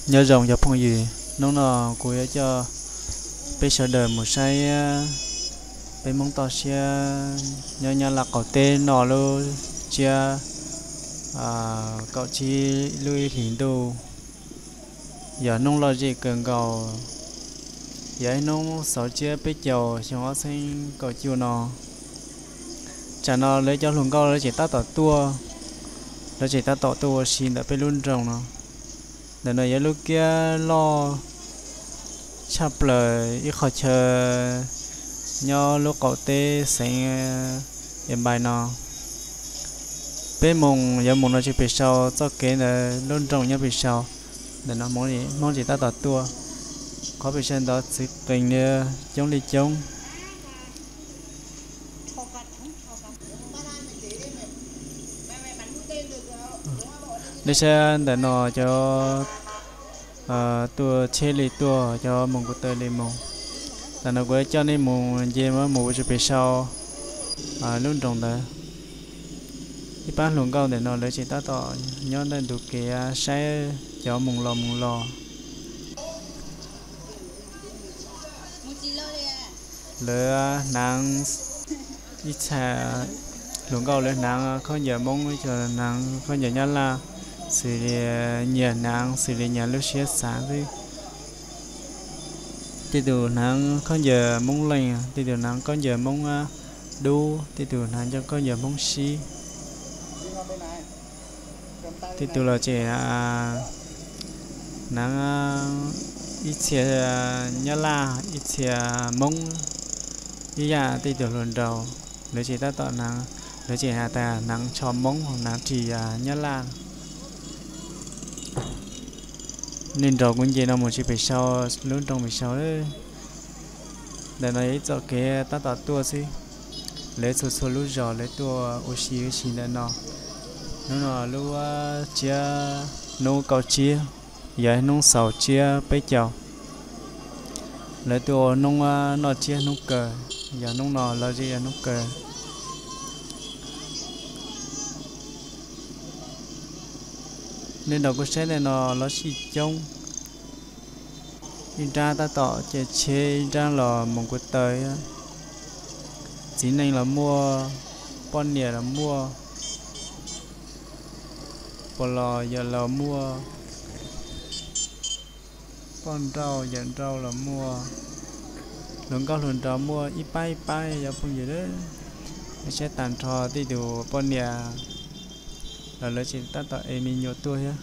nhớ rồng cho phong gì nó là cô ấy cho bây giờ đời một say bây mong tao xe nhớ nhớ là cậu tên nó luôn chia cậu chi lui hiện đồ giờ nông lo gì cần cầu giờ nông sợ chia bây giờ chúng nó sinh cậu chiều nó chả nó lấy cho luôn câu lấy chỉ ta tỏ tua lấy chỉ ta tỏ tua xin đã bây luôn rồng nó để nó giờ lúc kia lo chắp lời ít khó chờ nhớ lúc cậu tê sinh em bài nó bé mông giờ mông nó chỉ bị sao cho cái là luôn rồng nhớ bị sao để nó mong gì ta tỏ tua có bị sen đó chỉ tình như chống đi chống đi xe để nó cho tua chế li tua cho mông của tôi đi mông để nó quay cho nên mông gì mà mông chỉ bị sao luôn rồng đó đi bán luôn câu để nó lấy chỉ ta tỏ nhớ đến được kia sẽ cho mông lò lỡ nàng ít xa luôn câu lỡ nàng không giờ mong cho nàng không giờ nhớ là xử lý nhà nàng xử lý nhà lúc xưa sáng đi thì từ nàng không giờ mong lành thì từ nàng có giờ mong đu thì từ nàng cho có giờ mong xí thì từ là chỉ nàng ít xe nhớ là ít xe mong ý là thì từ lần đầu nếu chỉ ta tọa nàng nếu chỉ là ta nàng cho mong hoặc nàng chỉ nhớ là nên rồi cũng gì đâu một chỉ phải sau lớn trong phải sau đấy để nói cho cái ta tọa tua xí lấy số lúc rồi lấy tua oxy để nó lúc chia nấu cầu chia giờ nông sầu chia bấy chào lấy tua nông nó chia nông cờ giờ nông nọ là gì nông cờ nên đầu có xe này nó chỉ trông đi ra ta tỏ chế ra là một cái tới chỉ nên là mua con nhẹ là mua bò lò giờ là mua con rau dặn rau là mua lượng cao lượng rau mua ít bay giờ không gì đấy sẽ tàn trò đi đủ con nhẹ là lấy chỉ ta tạo em nhiều tuổi á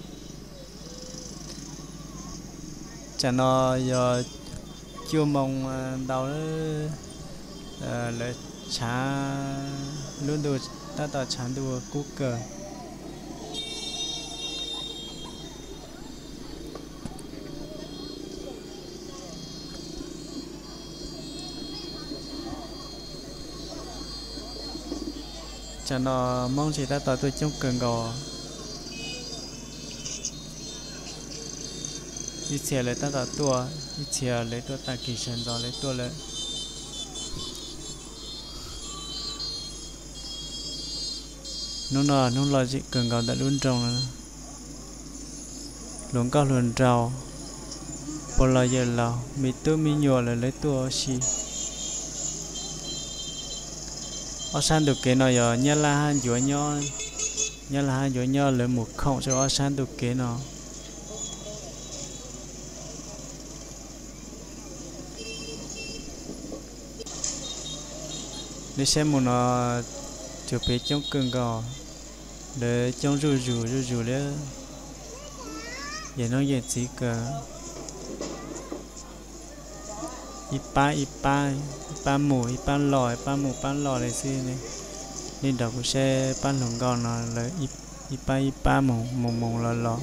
chả nó giờ chưa mong đầu lấy chả luôn đồ ta tạo chán đồ cú cờ chả nó mong chỉ ta tạo tôi trong cần gò ít xe lấy ta tạo tua ít xe lấy tua ta kỳ sen rồi lấy tua lấy nó là gì cần gò đã luôn trồng luôn cao luôn trào bỏ lại giờ là mi tu mi nhọ là lấy tua xí ở san được cái nào giờ nhớ là hai chuột nho lấy một không cho ở san được cái nào để xem một nó chụp về trong cơn gò để trong rù đấy vậy nó vậy chỉ cả ipa mù ipa lò này xí này nên đọc xe pan lồng gòn nó là ipa mù lò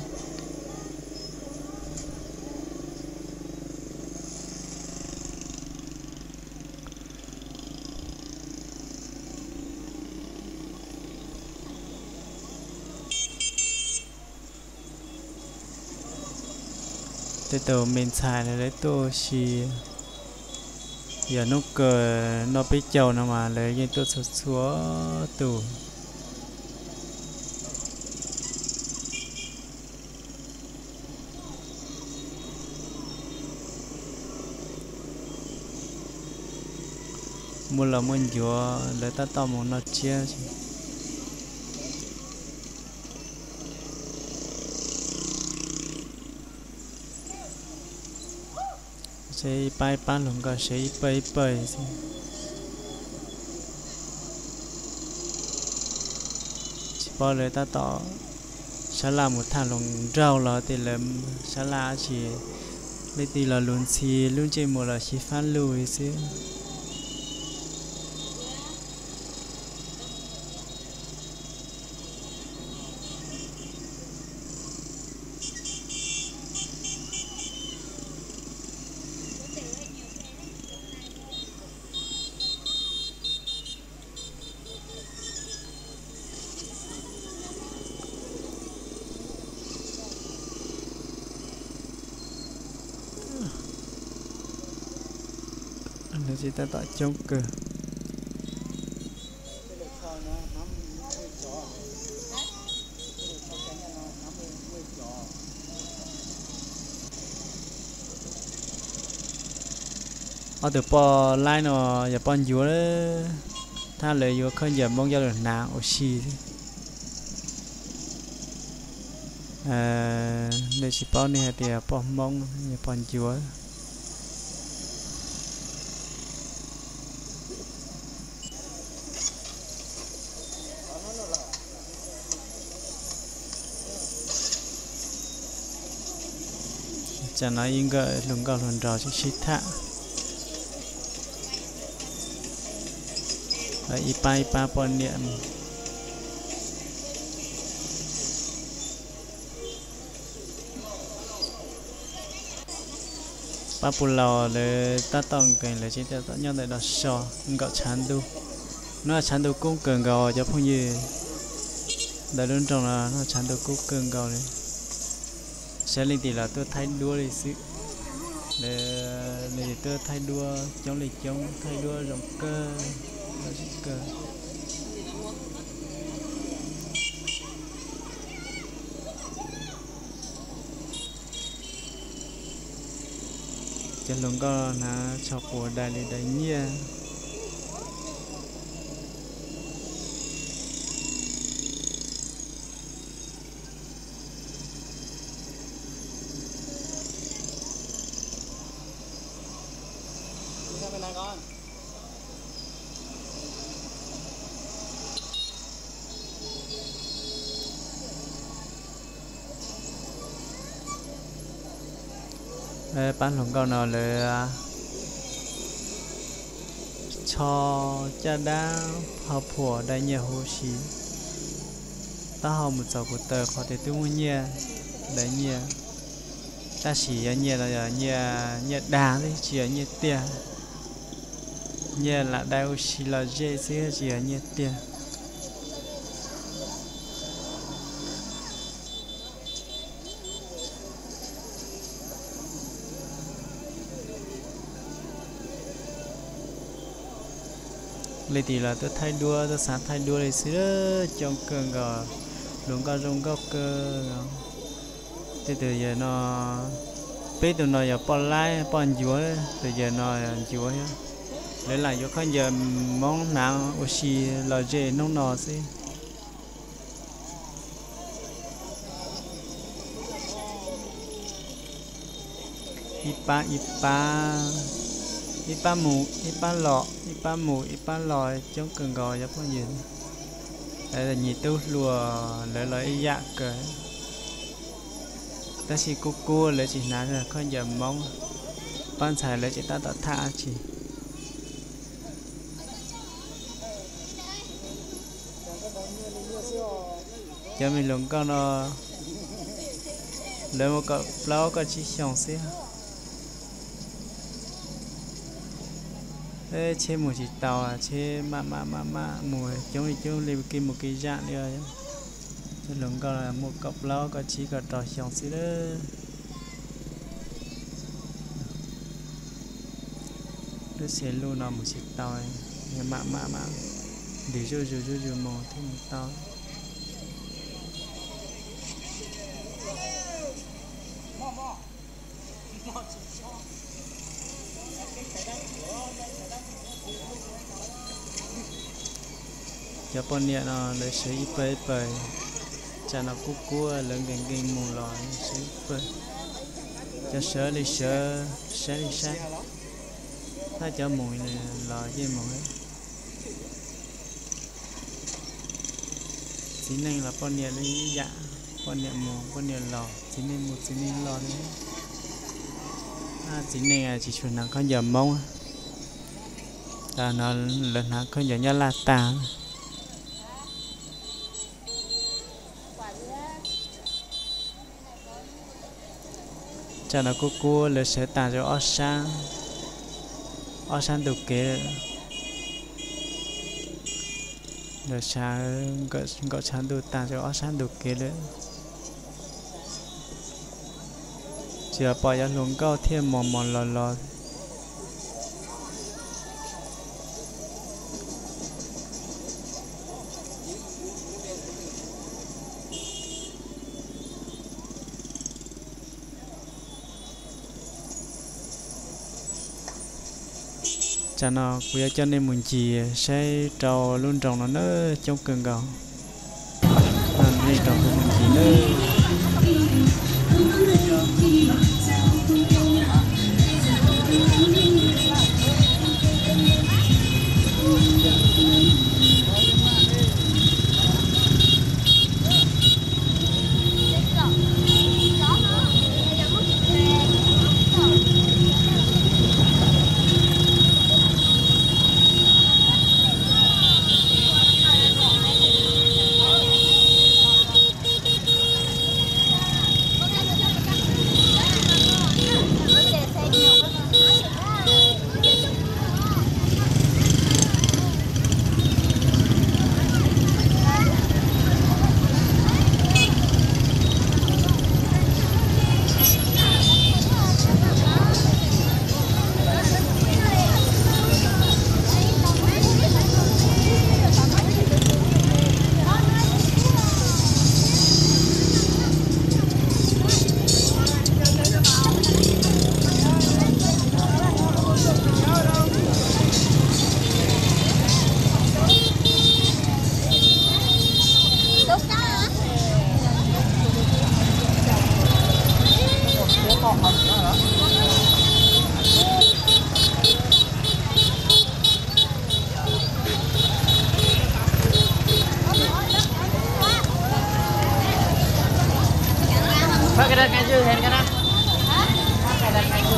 tới tàu mình xài là lấy tô xì giờ nó cờ nó bị trâu nó mà lấy những tô xúa tù mua là mua dừa để ta tao một nó chia sẽ bay bán luôn cả sẽ bay bay chỉ bao để ta tao sẽ làm một thằng lồng rau là thì là sẽ là chỉ lấy thì là luôn xì luôn chơi một là chỉ phát lùi xí nó chỉ ta tạo chống cờ ở từ po line nó giờ pon dúa tha lời dúa không giờ mong giao được nào oxy để chỉ po này thì po mong giờ pon dúa cho nó yên gợi lùng gạo lùng rau chỉ thạ ở ipa pon niệm pa pulau le ta tông cái là chỉ ta nhau tại đó sò gạo chán đu nó chán đu cũng cần gạo cho phong gì đại đơn trọng là nó chán đu cũng cần gạo này sẽ lên thì là tôi thay đua lịch sử để tôi thay đua chống lịch chống thay đua rộng cơ cơ chân lồng có là cho của đại lý đại nhia bán lồng câu nào là cho cha đá học phổ đại nhà hồ sĩ ta học một giờ của tờ có thể tiêu mua nhia đại nhia ta chỉ nhia là nhia đá đấy chỉ nhia tiền nhia là đại hồ sĩ là dễ sẽ chỉ nhia tiền lấy thì là tôi thay đua tôi sáng thay đua lấy xíu trong cơn gò luôn có rong góc cơ từ từ giờ nó biết tụi nó giờ pon lái pon chúa từ giờ nó chúa nhá lấy lại cho không giờ món nào oxy là dễ nông nọ xí ipa mù ipa lọ chống cần gò giống con gì đây là nhị tu lùa lấy dạ cỡ ta chỉ cua lấy chỉ ná rồi con giờ mong ban xài lấy chỉ ta tạo thả chỉ cho mình lồng con nó lấy một cặp lâu có chỉ xong xí chế một chỉ tàu chế mà mùi chống lấy kim một cái dạng nữa cho lồng con là một cặp lâu có chỉ có trò xong xí đó đứa xe luôn nó một chỉ tàu mà để cho mò thêm một tàu cho bọn nhẹ nó lấy sấy bơi bơi cha nó cú cua lớn gần gần mù lòi sấy bơi cho sớ đi sớ sớ đi sớ ta cho mùi này lòi với mùi chỉ nên là bọn nhẹ lấy dạ bọn nhẹ mù bọn nhẹ lò chỉ nên một chỉ nên lò đấy chỉ nên là chỉ chuẩn năng con giờ mông là nó lần nào con giờ nhá là ta cho nó cua là sẽ tạo cho ở sang được kế rồi sang gọi sang được tạo cho ở sang được kế đấy chỉ bỏ ra luôn có thêm một lò cho nó bây cho nên mình chỉ sẽ trầu luôn trồng nó nữa trong cần gạo nên trồng của mình chỉ nữa Pakai dan kayu, hand kanan. Pakai dan kayu.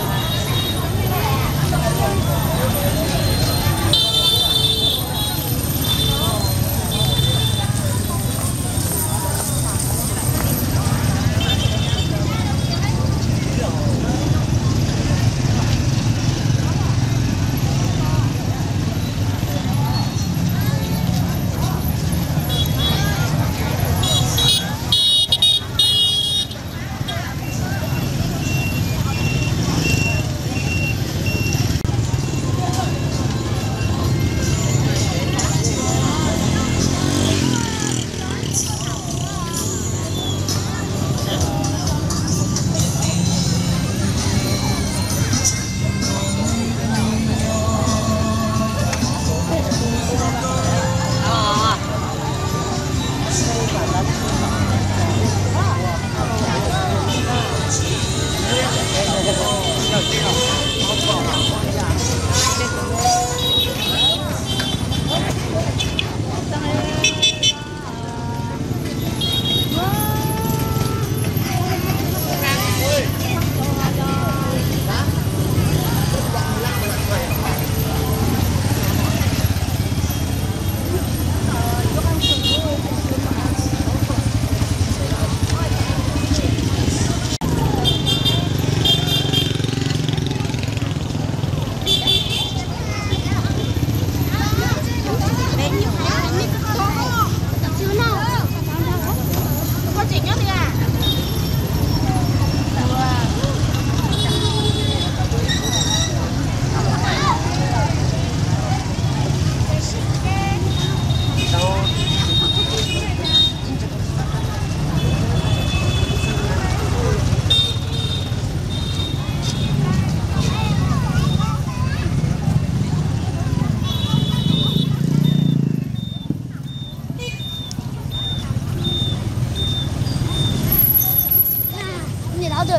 rồi.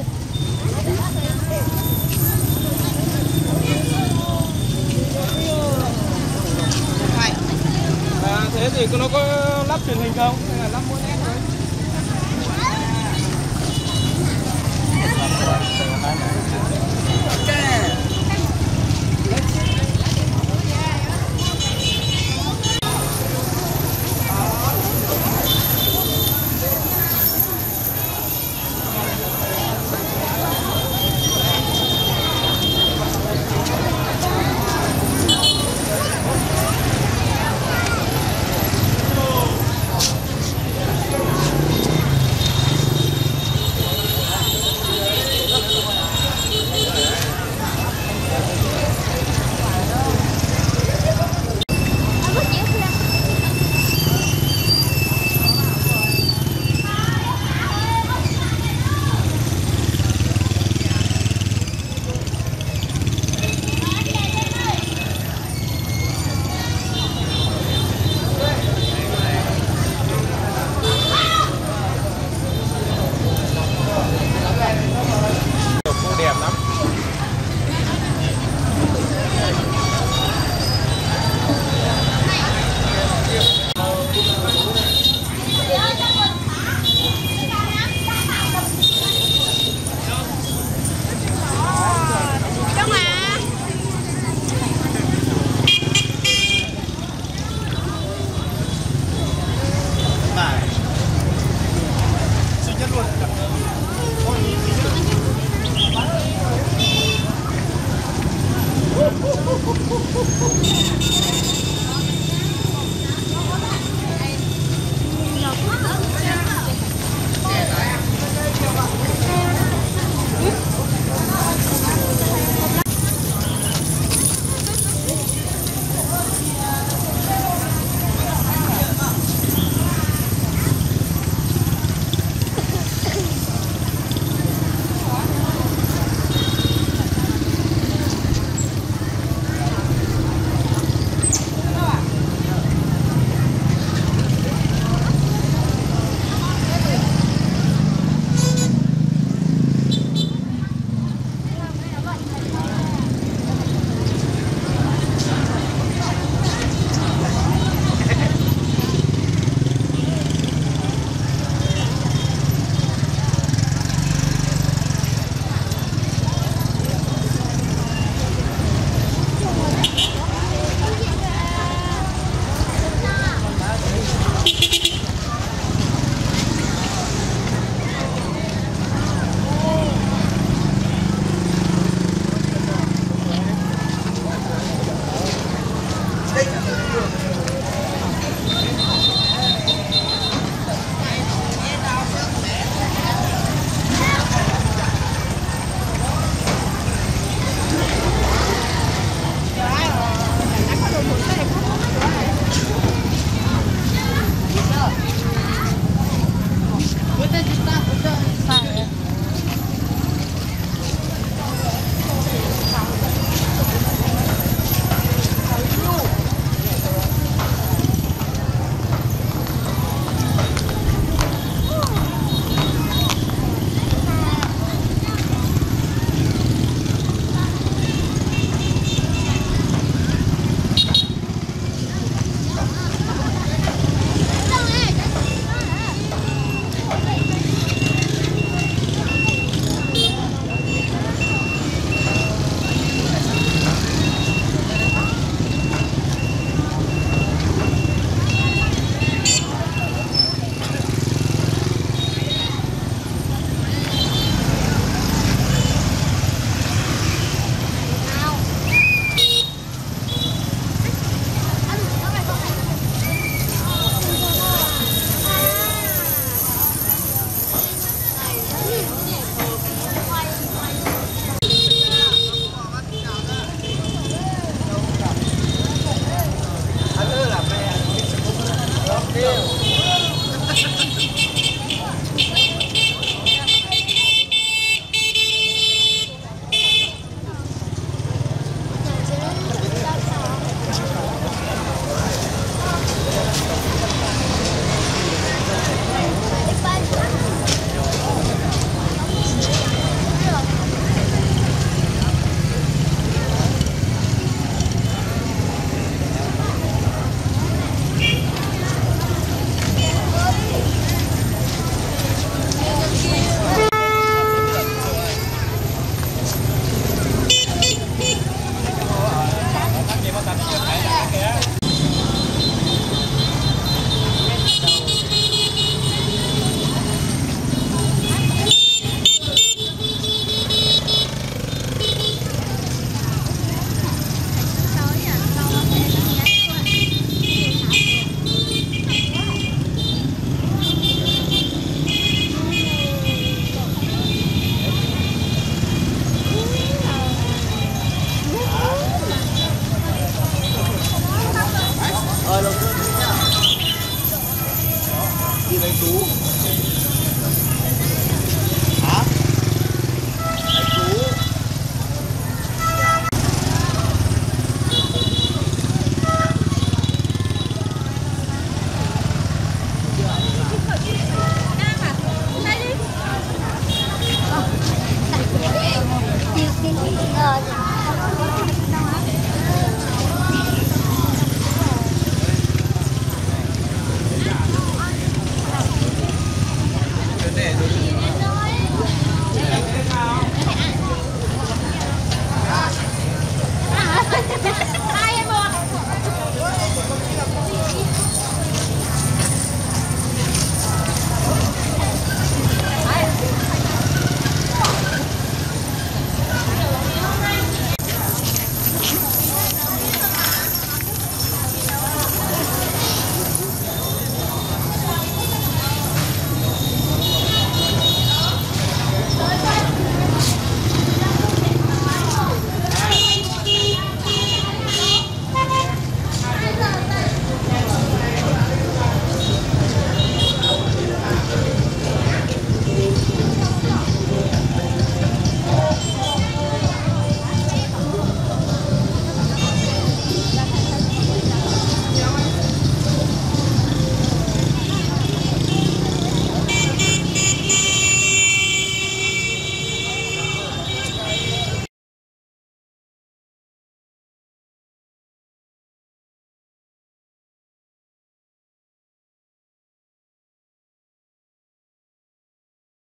Thế thì nó có lắp truyền hình không? Hay là lắp mỗi